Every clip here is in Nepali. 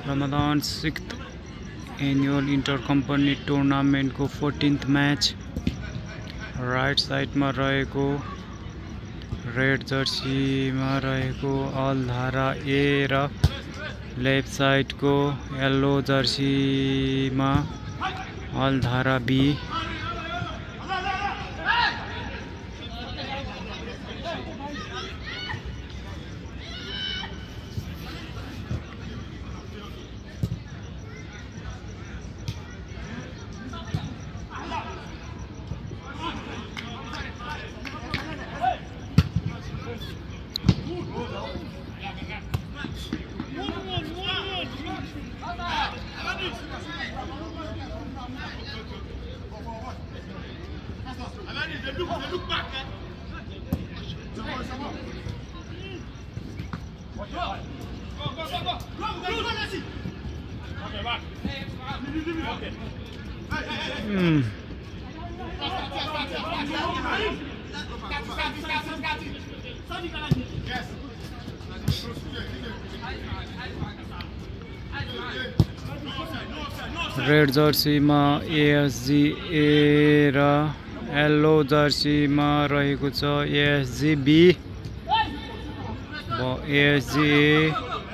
Ramadan 6th annual inter-company tournament को 14th मैच राइट साइड में रहेको रेड जर्सी में रहेको अलधारा ए र लेफ्ट साइड को येलो जर्सी में अलधारा बी रेड जर्सी में एएसजी ए र येलो जर्सी में रहेको छ ASG B ASG A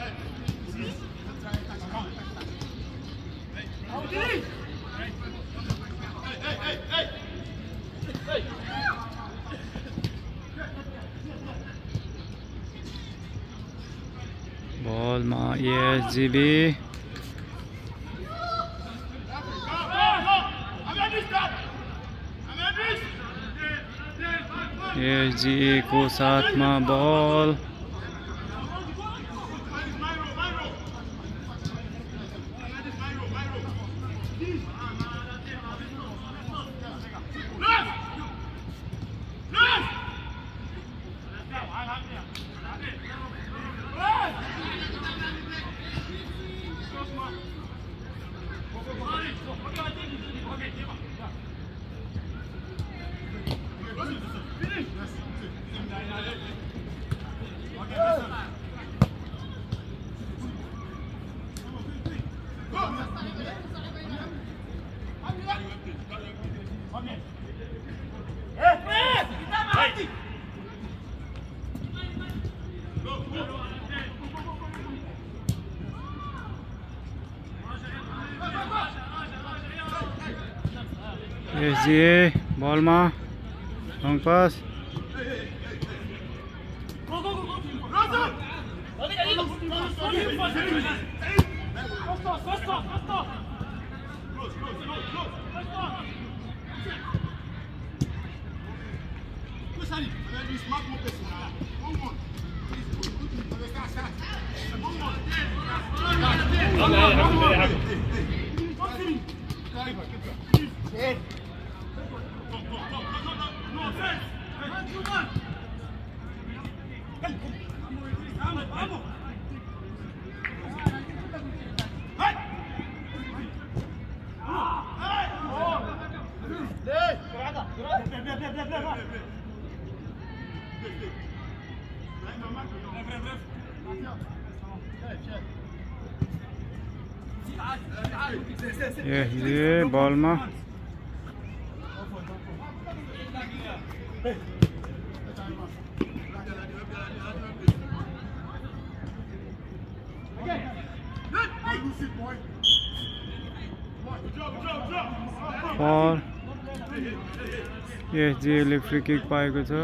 ball में एएसजी बी एएसजी को साथ में बॉल एसजी बॉल में लॉन्ग पास ये बॉल में और एसजीले फ्री किक पाएको छ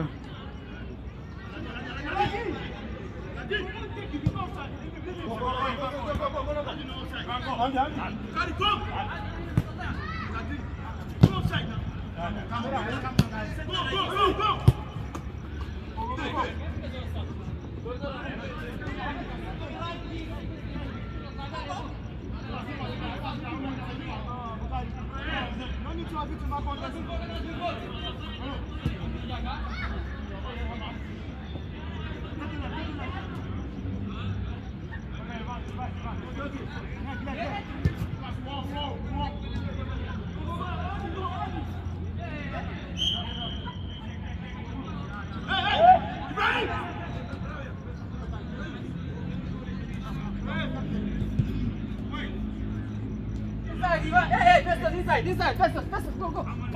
Hey, this side, fast, go.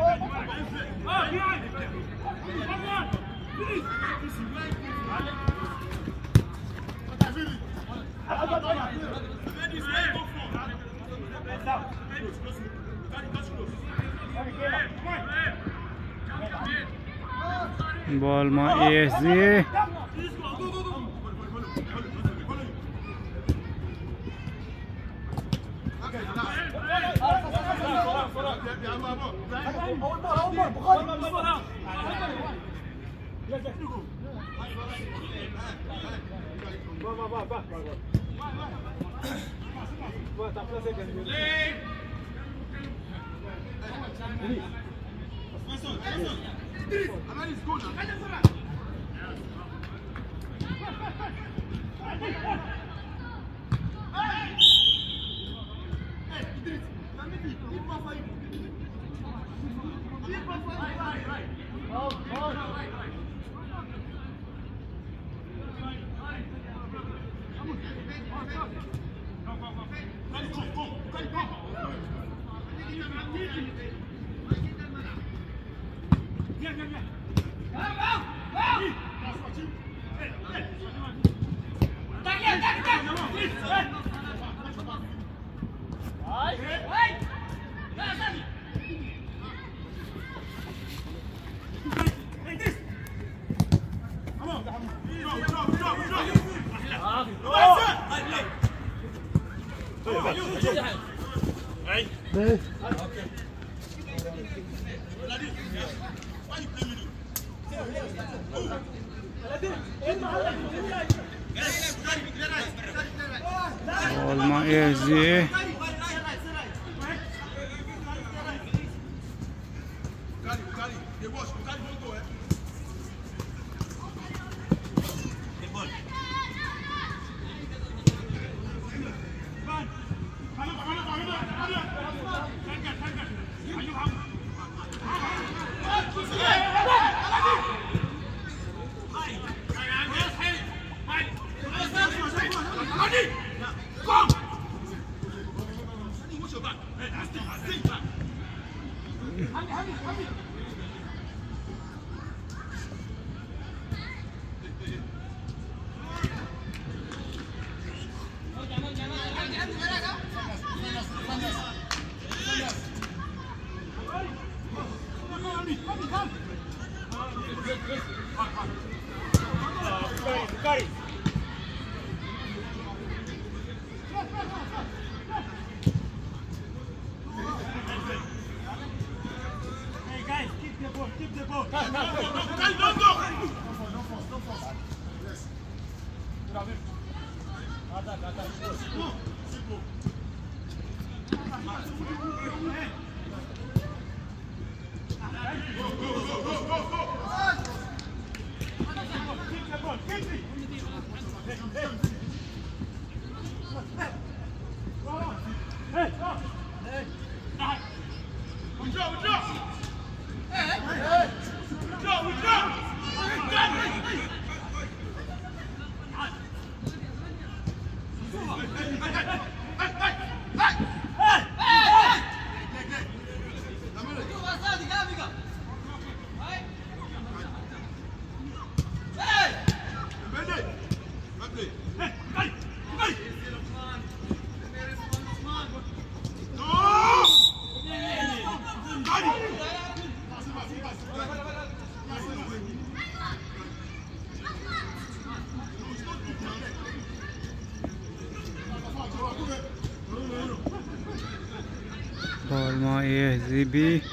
Ball ma ASG. Ball ma ASG. Ball ma ASGB.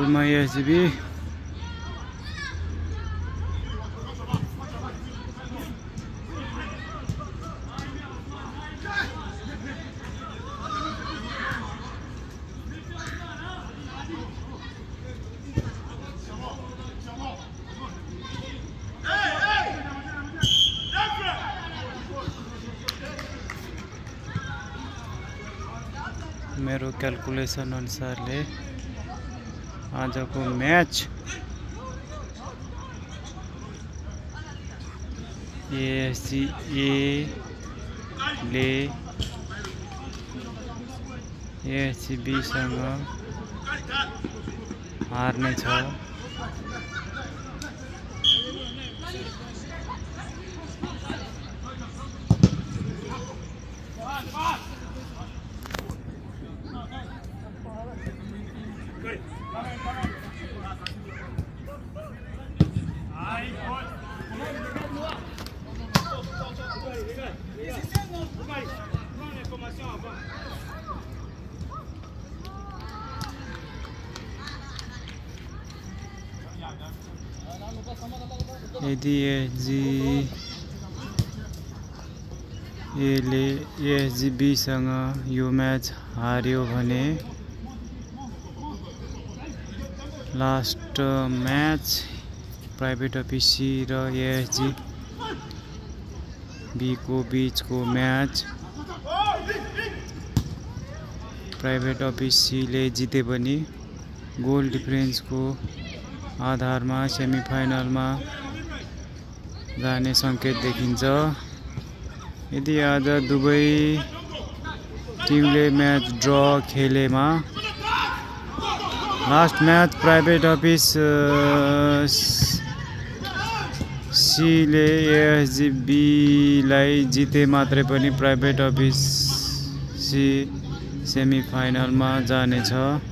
बलमा एसजिबी मेरो क्याल्कुलेसन अनुसारले आजको म्याच एएसजीले एएसजीबीसँग हार्नेछ। यदि एएसजीबीसँग यो म्याच हार्यो भने लास्ट म्याच प्राइभेट अफिसी र एएसजीबी को बीचको म्याच प्राइभेट अफिसीले जिते पनि गोल डिफरेन्सको आधारमा सेमिफाइनलमा जाने संकेत देखिन्छ। यदि आज दुवै टिमले म्याच ड्र खेलेमा लास्ट म्याच प्राइभेट अफिस सीले एएसजीबीलाई जिते मात्रै पनि प्राइभेट अफिस सी सेमिफाइनलमा जानेछ।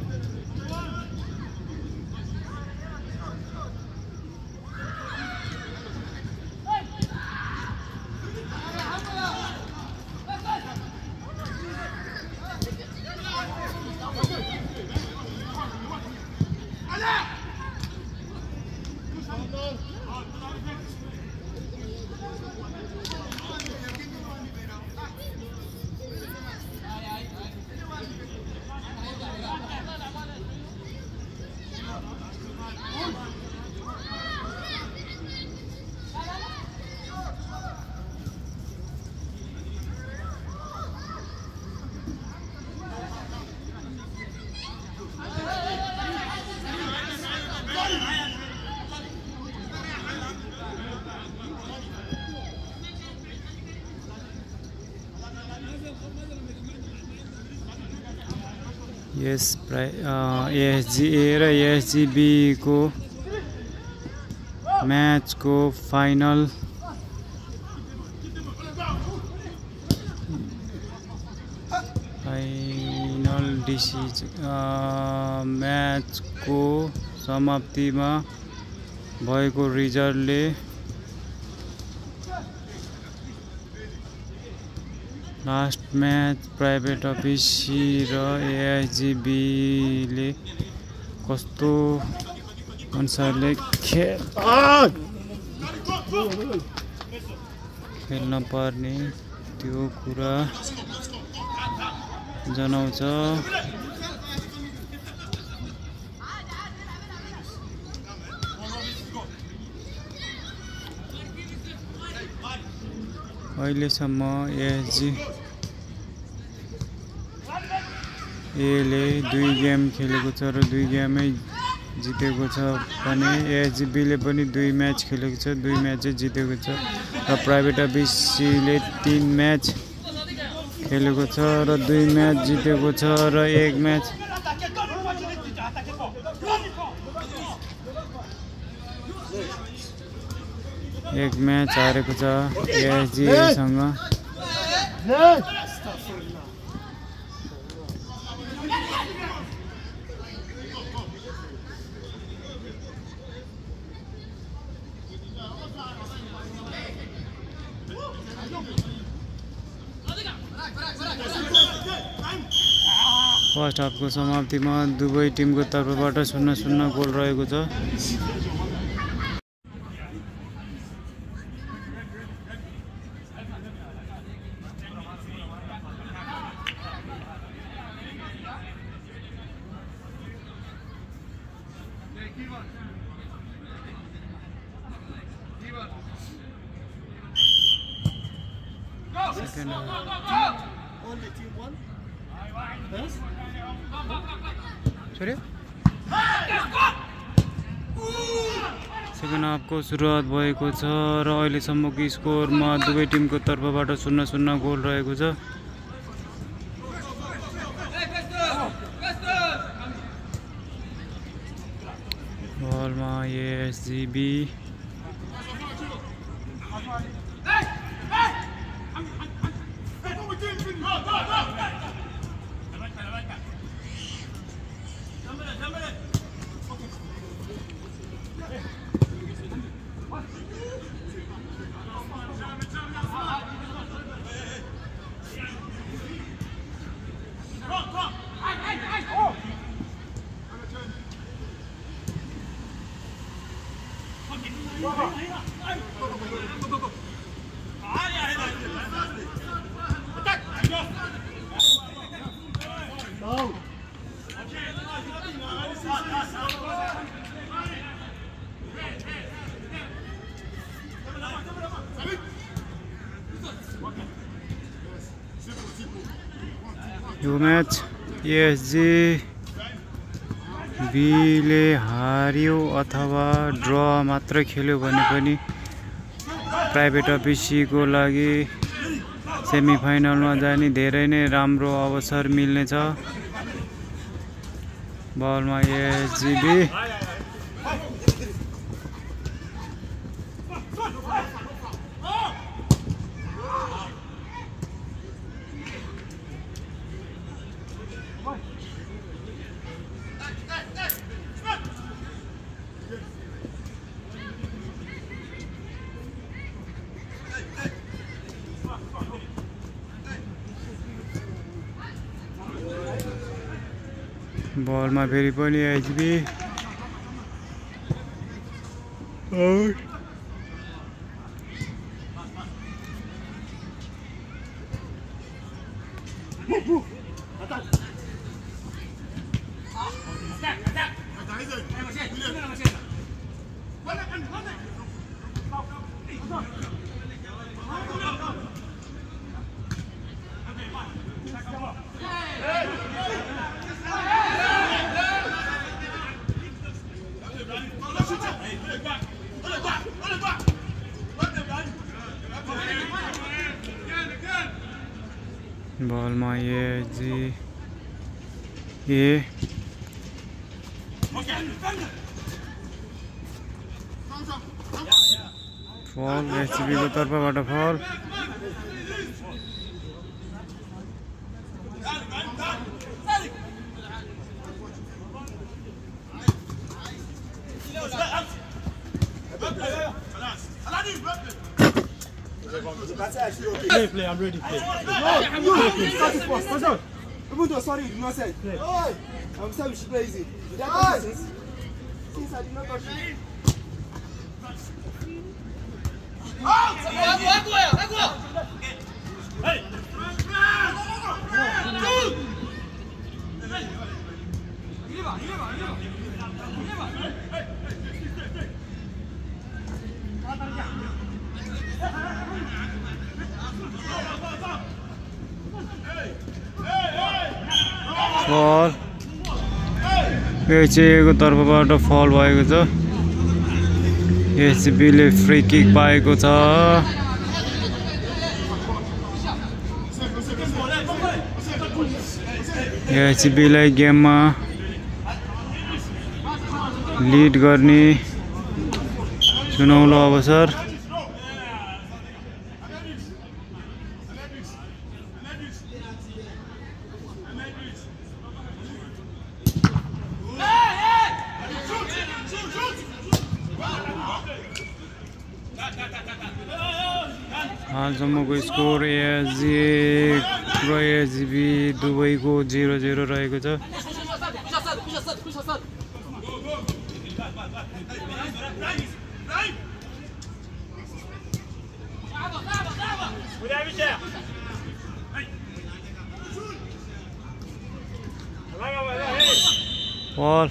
यस एएसजीए र एएसजीबी को मैच को फाइनल मैच को समाप्ति में भएको रिजल्टले लास्ट मैच प्राइभेट अफिसी र एएसजीबीले कस्तो अनुसारले खेल्न पर्ने त्यो कुरा जनाउँछ। अहिलेसम्म एएसजीले 2 गेम खेलेको छ र 2 गेमै जितेको छ भने एएसजीबीले पनि 2 म्याच खेलेको छ, 2 म्याच जितेको छ र प्राइभेट अफिसीले 3 म्याच खेलेको छ र 2 म्याच जितेको छ र 1 म्याच हारेको छ एएसजीसँग। फर्स्ट हाफको समाप्तिमा दुवै टिमको तर्फबाट 0-0 गोल रहेको छ। सेकेन्ड हाफको सुरुवात भएको छ र अहिलेसम्मको स्कोरमा दुवै टिमको तर्फबाट 0-0 गोल रहेको छ। बलमा एएसजीबी यो म्याच एएसजीबीले हार्यो अथवा ड्र मात्र खेल्यो भने पनि प्राइभेट अफिसीको लागि सेमिफाइनलमा जाने धेरै नै राम्रो अवसर मिल्नेछ। बलमा एएसजीबी बलमा फेरि पनि एएसजीबी बलमा फल एएसजीबीको तर्फबाट फल। Play, I'm ready. Play. Even though sorry, you did not say. Play. I'm sorry, we should play easy. Without since I did not touch you. Hey! फल एएसजीबीको तर्फबाट फल भएको छ। एएसजीबीले फ्री किक पाएको छ। एएसजीबीलाई गेममा लिड गर्ने सुनौलो अवसर। हालसम्मको स्कोर एएसजी र एसजिबी दुबईको 0-0 रहेको छ। Ball.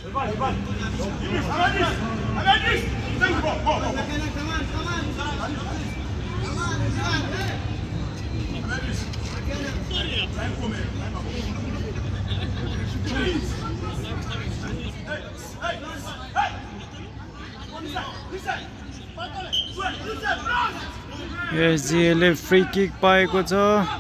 एसजिएले फ्री किक पाएको छ।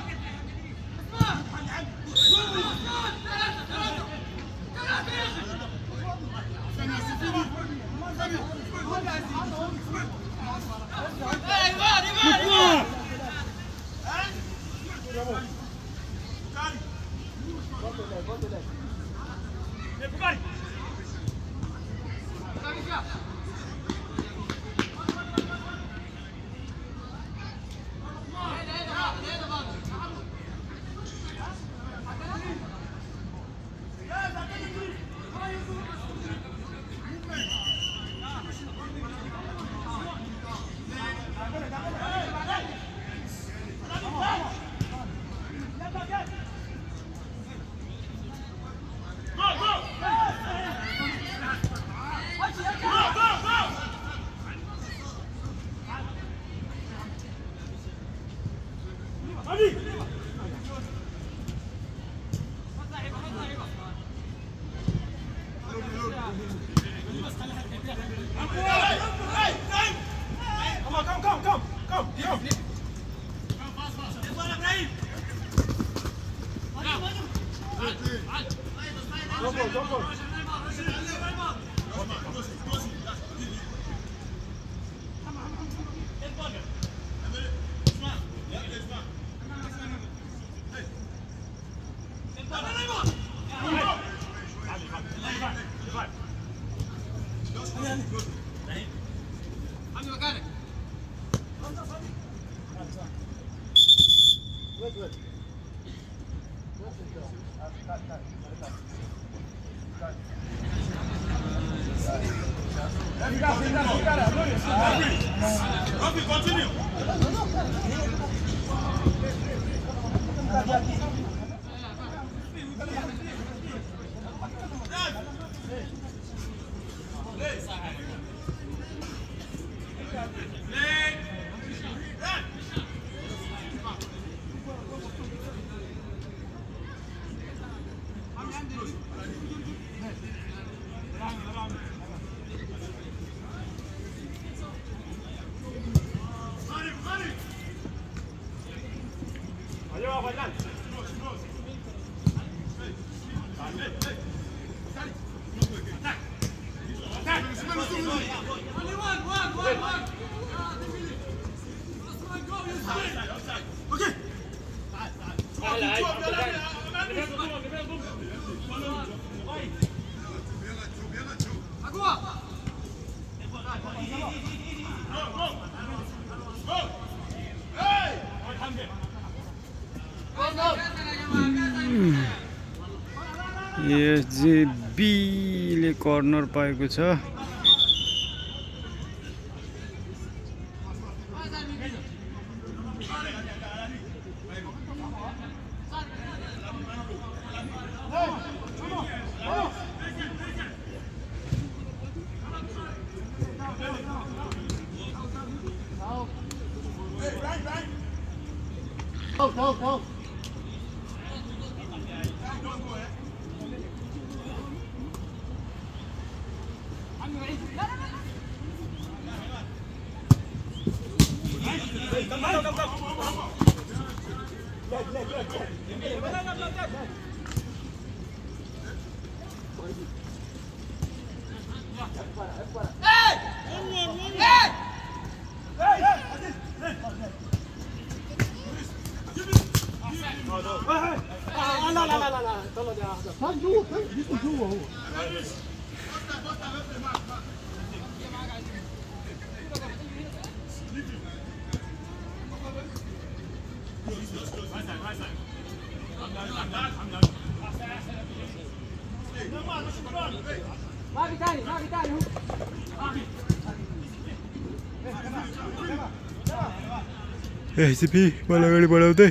एसजिबीले कर्नर पाएको छ। SCP मलाई अगाडि बढाउँदै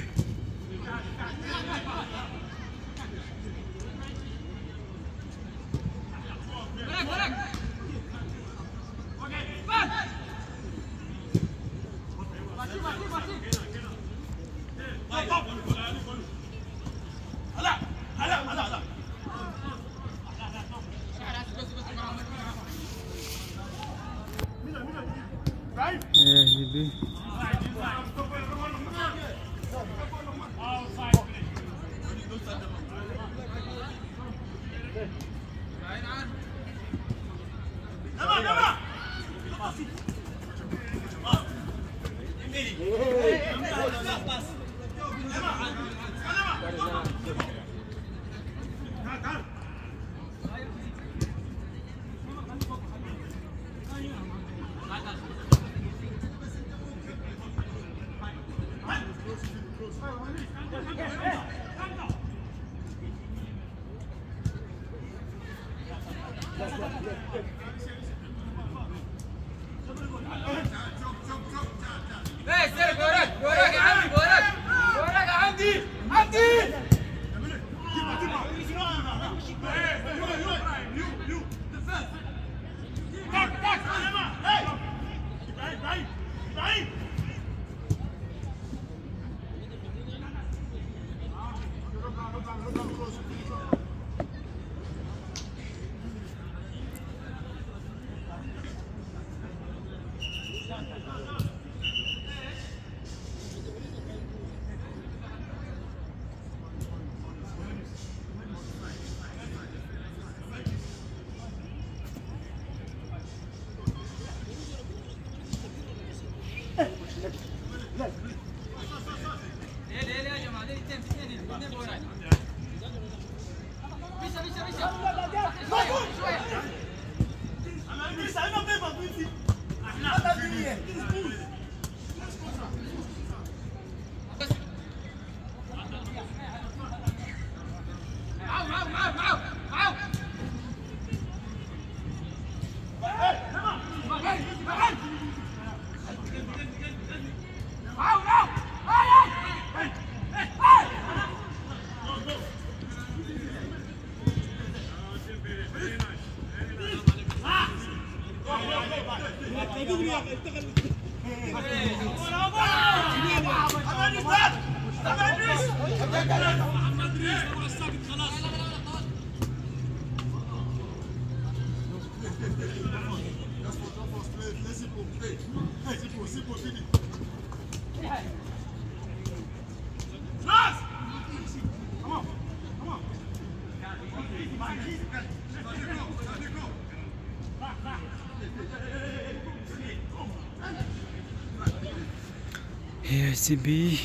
SCP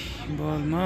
बलमा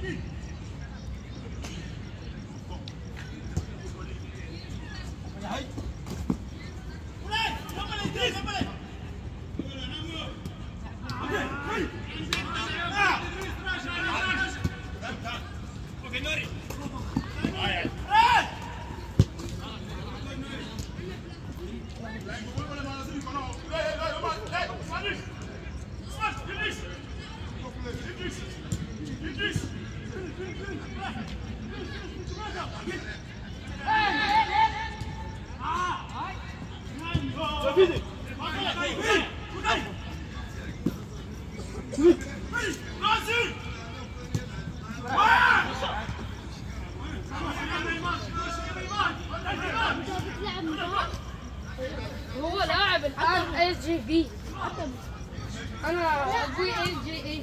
هو لاعب الان اس جي بي انا ابوي اس جي اي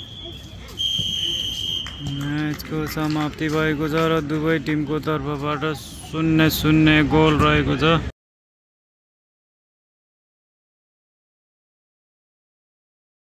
म्याचको समाप्ति भएको छ र दुवै टिमको तर्फबाट 0-0 गोल रहेको छ।